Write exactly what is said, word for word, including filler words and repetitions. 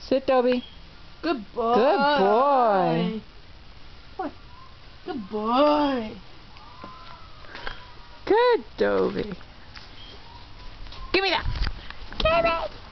Sit, Doby. Good boy. Good boy. Boy. Good boy. Good, Doby. Give me that. Give it.